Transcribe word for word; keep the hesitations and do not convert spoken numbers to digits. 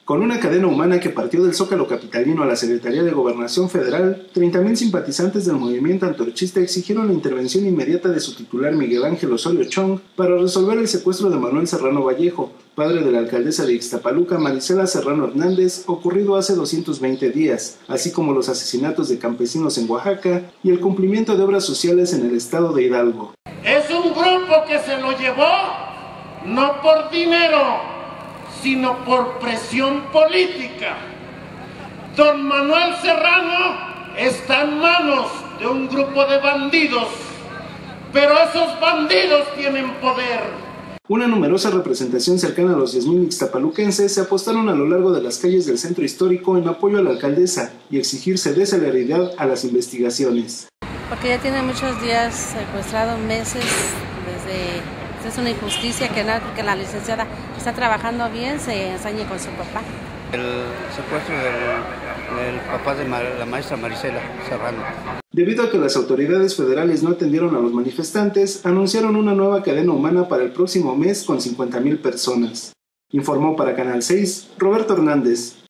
Con una cadena humana que partió del Zócalo capitalino a la Secretaría de Gobernación Federal, treinta mil simpatizantes del movimiento antorchista exigieron la intervención inmediata de su titular Miguel Ángel Osorio Chong para resolver el secuestro de Manuel Serrano Vallejo, padre de la alcaldesa de Ixtapaluca, Marisela Serrano Hernández, ocurrido hace doscientos veinte días, así como los asesinatos de campesinos en Oaxaca y el cumplimiento de obras sociales en el estado de Hidalgo. Es un grupo que se lo llevó no por dinero, sino por presión política. Don Manuel Serrano está en manos de un grupo de bandidos, pero esos bandidos tienen poder. Una numerosa representación cercana a los diez mil ixtapaluquenses se apostaron a lo largo de las calles del centro histórico en apoyo a la alcaldesa y exigir se dé celeridad a las investigaciones. Porque ya tiene muchos días secuestrado, meses, desde... Es una injusticia que, no, que la licenciada está trabajando bien, se ensañe con su papá. El secuestro del, del papá de Mar, la maestra Marisela Serrano. Debido a que las autoridades federales no atendieron a los manifestantes, anunciaron una nueva cadena humana para el próximo mes con cincuenta mil personas. Informó para Canal seis, Roberto Hernández.